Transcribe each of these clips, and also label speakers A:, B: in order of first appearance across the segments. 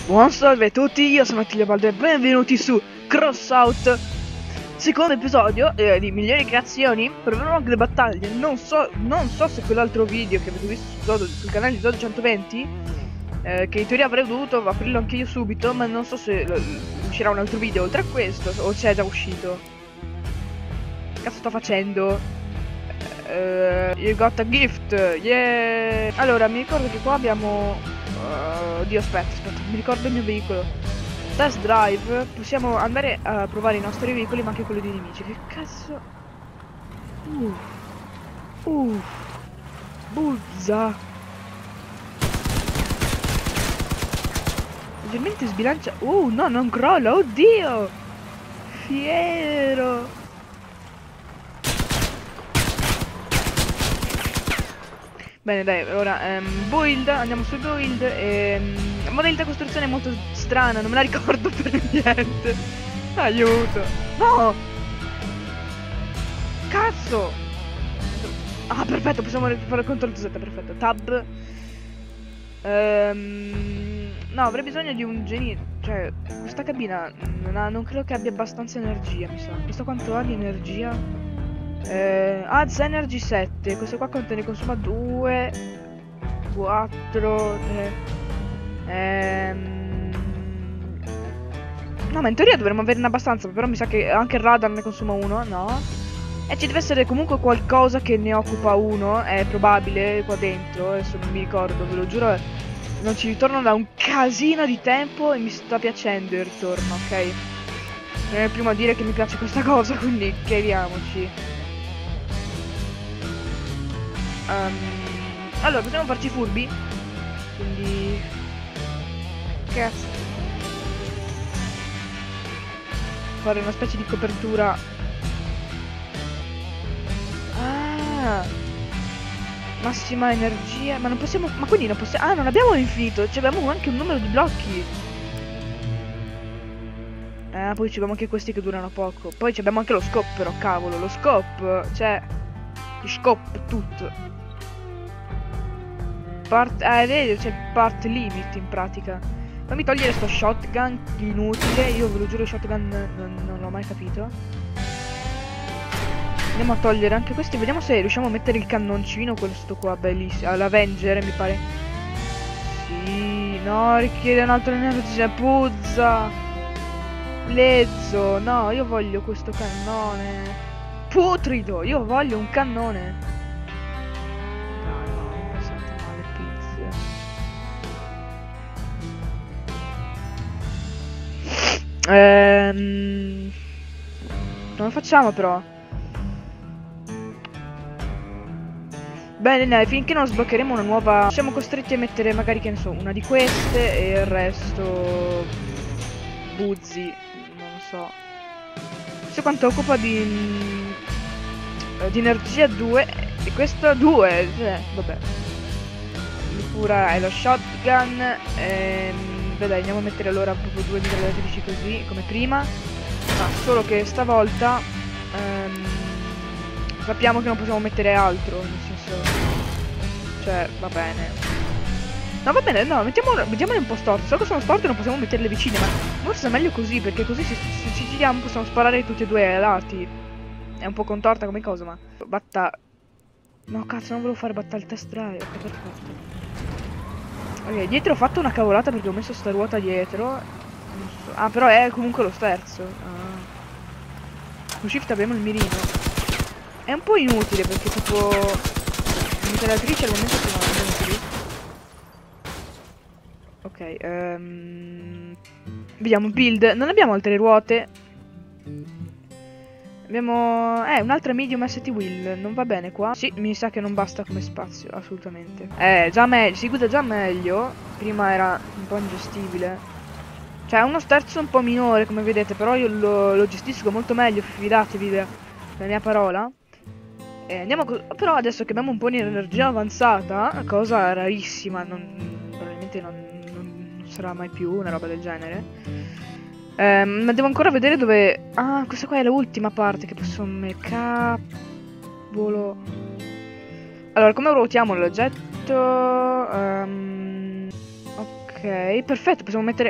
A: Buon salve a tutti, io sono Attilio Baldo e benvenuti su Crossout, secondo episodio di Migliori Creazioni. Proverò anche le battaglie. Non so se quell'altro video che avete visto sul canale di Zodo 120, che in teoria avrei dovuto aprirlo anche io subito, ma non so se uscirà un altro video oltre a questo o se è già uscito. Che cazzo sto facendo? You got a gift, yeah! Allora, mi ricordo che qua abbiamo... Oddio, aspetta, mi ricordo il mio veicolo. Test drive, possiamo andare a provare i nostri veicoli, ma anche quelli dei nemici. Che cazzo? Buzza! Leggermente sbilancia. No, non crolla, oddio! Fiero! Bene, dai, ora build, andiamo su build. Modalità costruzione è molto strana, non me la ricordo per niente. Aiuto. No! Cazzo! Ah, perfetto, possiamo fare il CTRL Z, perfetto. Tab. No, avrei bisogno di un genio. Cioè, questa cabina non credo che abbia abbastanza energia, mi sa. Questo quanto ha di energia? Adds Energy 7. Questo qua quanto ne consuma? 2 4 3. No, ma in teoria dovremmo averne abbastanza. Però mi sa che anche il radar ne consuma 1. No. E ci deve essere comunque qualcosa che ne occupa 1. È probabile qua dentro. Adesso non mi ricordo, ve lo giuro. Non ci ritorno da un casino di tempo e mi sta piacendo il ritorno, ok? Non è il primo a dire che mi piace questa cosa, quindi chiariamoci. Allora, possiamo farci furbi? Quindi... cazzo. Fare una specie di copertura. Ah! Massima energia. Ma non possiamo... Ma quindi non possiamo... Ah, non abbiamo infinito. Cioè abbiamo anche un numero di blocchi. Poi abbiamo anche questi che durano poco. Poi abbiamo anche lo scope però, cavolo. Lo scope, cioè... Ti scope tutto. Vedi, c'è part limit in pratica. Fammi togliere sto shotgun inutile. Io ve lo giuro, shotgun non l'ho mai capito. Andiamo a togliere anche questi. Vediamo se riusciamo a mettere il cannoncino. Questo qua, bellissimo. L'Avenger, mi pare. Sì, no, richiede un'altra energia. Puzza. Lezzo. No, io voglio questo cannone. Putrido, io voglio un cannone. Non lo facciamo però. Bene, finché non sbloccheremo una nuova, siamo costretti a mettere magari, che ne so, una di queste e il resto buzzi, non so. Se quanto occupa di energia 2 e questo 2, vabbè. Pura è lo shotgun. Beh, dai, andiamo a mettere allora proprio 2 mitragliatrici così come prima. Ma solo che stavolta sappiamo che non possiamo mettere altro, nel senso, cioè va bene. No, va bene, no, mettiamole un po' storte. So che sono storte e non possiamo metterle vicine, ma forse è meglio così, perché così se ci giriamo possiamo sparare tutti e due ai lati. È un po' contorta come cosa, ma no, cazzo, non volevo fare battaglia test drive. Ok, perfetto. Ok, dietro ho fatto una cavolata perché ho messo sta ruota dietro. So. Ah, però è comunque lo sterzo. Con shift abbiamo il mirino. È un po' inutile perché tipo le mitragliatrici al momento sono inutili. Ok, vediamo build. Non abbiamo altre ruote. Abbiamo... un'altra medium ST wheel. Non va bene qua. Sì, mi sa che non basta come spazio, assolutamente. Già meglio, si guida già meglio. Prima era un po' ingestibile. Cioè, uno sterzo un po' minore, come vedete. Però io lo gestisco molto meglio, fidatevi della mia parola. Andiamo però adesso che abbiamo un po' di energia avanzata, cosa rarissima, probabilmente non sarà mai più una roba del genere. Ma devo ancora vedere dove... Ah, questa qua è l'ultima parte che possiamo... Cavolo. Allora, come ruotiamo l'oggetto? Ok, Ok, perfetto, possiamo mettere...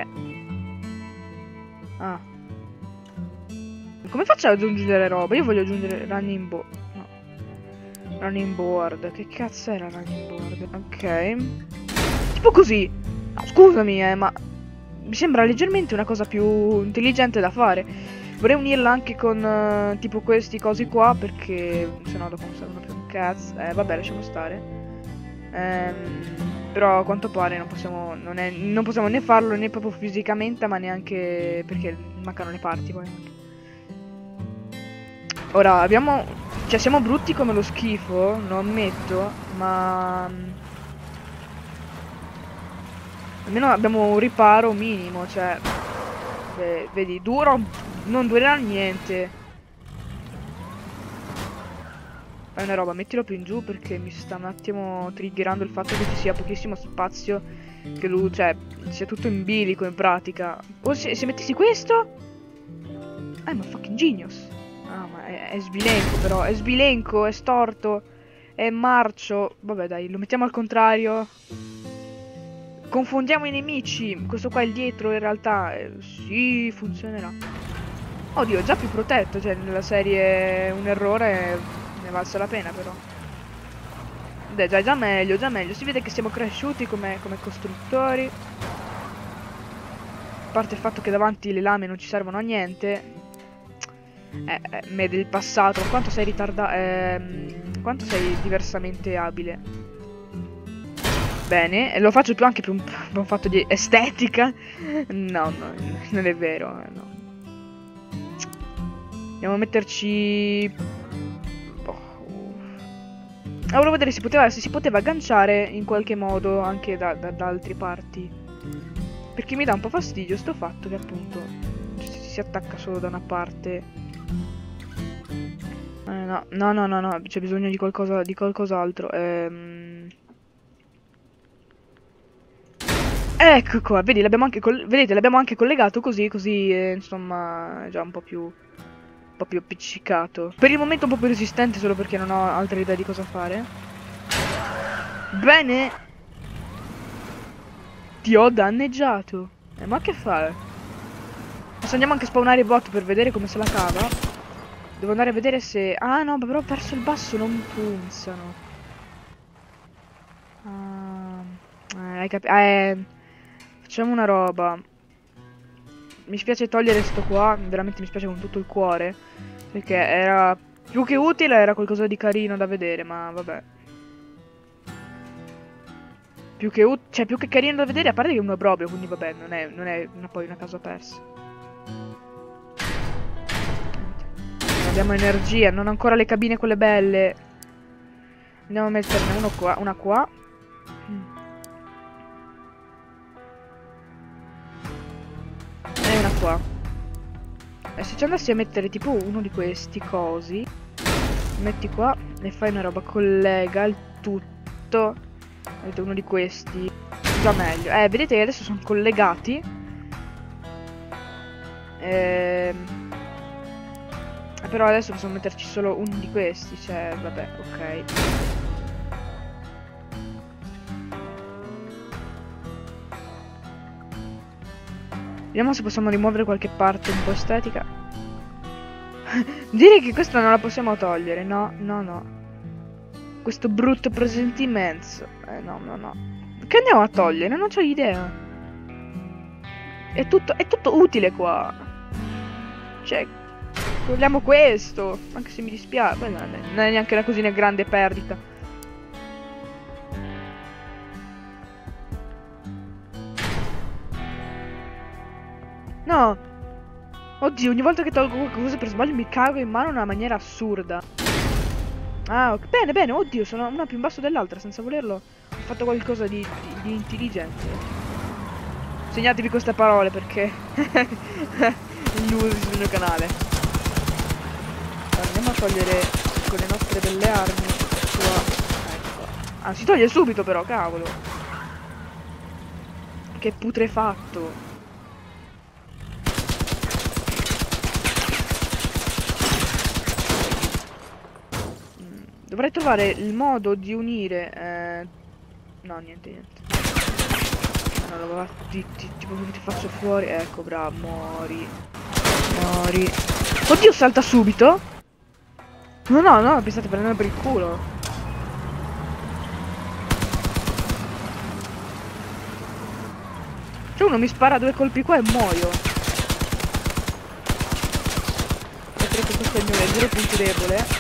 A: Ah. Come faccio ad aggiungere roba? Io voglio aggiungere running board. No. Running board. Che cazzo era running board? Ok. Tipo così. No, scusami, ma... Mi sembra leggermente una cosa più intelligente da fare. Vorrei unirla anche con tipo questi cosi qua, perché sennò dopo non servono più un cazzo. Vabbè, lasciamo stare. Però a quanto pare non possiamo, non possiamo né farlo né proprio fisicamente, ma neanche perché mancano le parti poi. Ora abbiamo, cioè siamo brutti come lo schifo, lo ammetto, ma almeno abbiamo un riparo minimo, cioè vedi, non durerà niente. Fai una roba, mettilo più in giù perché mi sta un attimo triggerando il fatto che ci sia pochissimo spazio, che lui, cioè, sia tutto in bilico in pratica. O se mettessi questo? Ma fucking genius. Ah, ma è sbilenco però, è sbilenco, è storto, è marcio. Vabbè dai, lo mettiamo al contrario. Confondiamo i nemici. Questo qua è il dietro in realtà. Sì, funzionerà. Oddio, è già più protetto, cioè nella serie un errore... Ne valsa la pena però. Beh, già meglio, già meglio. Si vede che siamo cresciuti come costruttori. A parte il fatto che davanti le lame non ci servono a niente. Me del passato. Quanto sei ritardato. Quanto sei diversamente abile. Bene, e lo faccio più anche per un fatto di estetica. No, non è vero. No. Andiamo a metterci... Volevo vedere se si poteva agganciare in qualche modo anche da altre parti. Perché mi dà un po' fastidio sto fatto che appunto si attacca solo da una parte. No, c'è bisogno di qualcos'altro. Ecco qua, vedi, vedete, l'abbiamo anche collegato così, insomma, è già un po' più appiccicato. Per il momento un po' più resistente solo perché non ho altre idee di cosa fare. Bene. Ti ho danneggiato. Ma che fare? Adesso andiamo anche a spawnare i bot per vedere come se la cava. Devo andare a vedere se... Ah no, però ho perso il basso, non punzano. Hai capito? Facciamo una roba. Mi spiace togliere sto qua, veramente mi spiace con tutto il cuore. Perché era più che utile, era qualcosa di carino da vedere, ma vabbè. Più che carino da vedere, a parte che è un obbrobrio, quindi vabbè, non è poi una cosa persa. Non abbiamo energia, non ancora le cabine quelle belle. Andiamo a metterne una qua. E una qua. E se ci andassi a mettere tipo uno di questi cosi, metti qua e fai una roba, collega il tutto. Avete uno di questi, già meglio. Vedete che adesso sono collegati. Però adesso possiamo metterci solo uno di questi, cioè vabbè, ok. Vediamo se possiamo rimuovere qualche parte un po' estetica. Direi che questa non la possiamo togliere, no. Questo brutto presentimento. No. Che andiamo a togliere? Non c'ho idea. È tutto utile qua. Cioè, togliamo questo. Anche se mi dispiace. Poi non è neanche una così grande perdita. No. Oddio, ogni volta che tolgo qualcosa per sbaglio mi cago in mano in una maniera assurda. Ah, ok. Bene, oddio, sono una più in basso dell'altra, senza volerlo. Ho fatto qualcosa di intelligente. Segnatevi queste parole perché li usi sul mio canale. Allora, andiamo a togliere con le nostre belle armi qua. Ah, si toglie subito però, cavolo. Che putrefatto. Dovrei trovare il modo di unire... No, niente. Allora, tipo ti faccio fuori. Ecco, bravo, muori. Muori. Oddio, salta subito. No, no, no, mi state prendendo per il culo. Cioè uno mi spara 2 colpi qua e muoio. E credo che questo è il mio vero punto debole.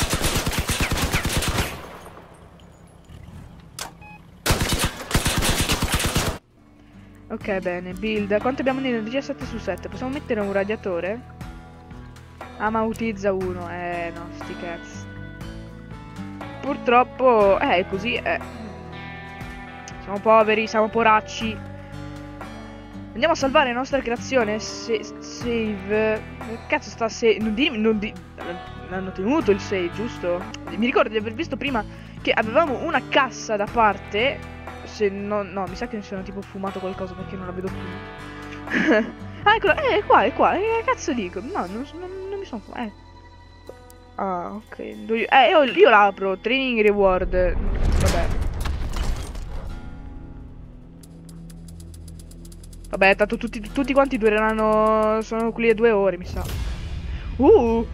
A: Ok, bene, build. Quanto abbiamo di energia? 7 su 7. Possiamo mettere un radiatore? Ah, ma utilizza uno. No, sti cazzi. Purtroppo, è così, Siamo poveri, siamo poracci. Andiamo a salvare la nostra creazione. Save. Cazzo sta save. L'hanno tenuto il save, giusto? Mi ricordo di aver visto prima che avevamo una cassa da parte. Se no, no, mi sa che mi sono tipo fumato qualcosa perché non la vedo più. Ah, eccola, è qua, è qua. Che cazzo dico? No, non mi sono fumato. Ah, ok. Io l'apro. Training reward. Vabbè. Vabbè, tanto tutti quanti dureranno. Sono quelli a 2 ore, mi sa. Uh!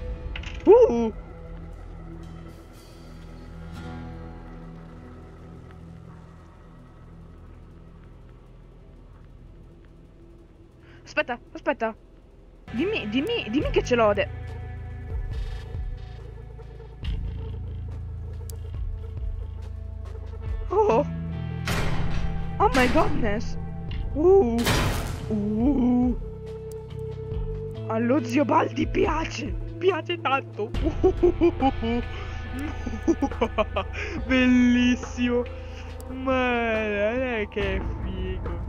A: Aspetta, aspetta. Dimmi che ce l'ho. Oh! Oh my goodness! Allo zio Baldi piace! Piace tanto! Bellissimo! Ma che figo!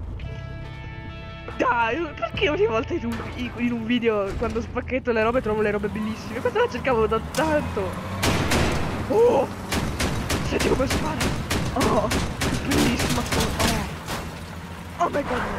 A: Dai, perché ogni volta in un video quando spacchetto le robe trovo le robe bellissime? Questa la cercavo da tanto! Oh! Senti come spara! Oh! Bellissima! Oh my god!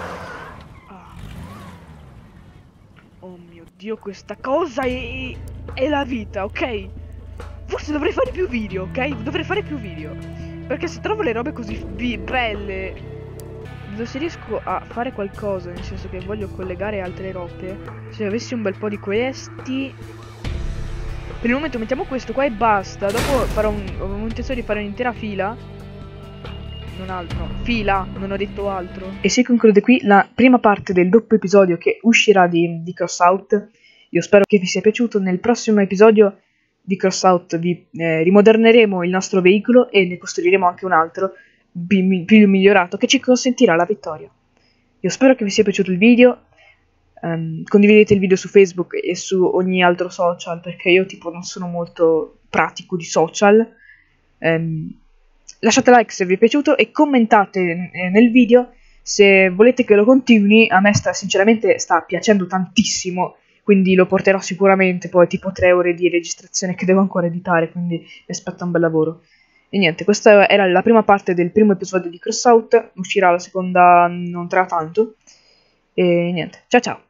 A: Oh mio Dio, questa cosa è la vita, ok? Forse dovrei fare più video, ok? Dovrei fare più video. Perché se trovo le robe così belle, se riesco a fare qualcosa, nel senso che voglio collegare altre robe, se avessi un bel po' di questi. Per il momento mettiamo questo qua e basta. Dopo ho intenzione di fare un'intera fila. Non altro, fila, non ho detto altro. E si conclude qui la prima parte del doppio episodio che uscirà di Crossout. Io spero che vi sia piaciuto. Nel prossimo episodio di Crossout vi rimoderneremo il nostro veicolo e ne costruiremo anche un altro più migliorato che ci consentirà la vittoria. Io spero che vi sia piaciuto il video. Condividete il video su Facebook e su ogni altro social, perché io tipo non sono molto pratico di social. Lasciate like se vi è piaciuto e commentate nel video se volete che lo continui. A me sinceramente sta piacendo tantissimo, quindi lo porterò sicuramente. Poi tipo 3 ore di registrazione che devo ancora editare, quindi mi aspetta un bel lavoro. E niente, questa era la prima parte del primo episodio di Crossout. Uscirà la seconda non tra tanto. E niente, ciao ciao.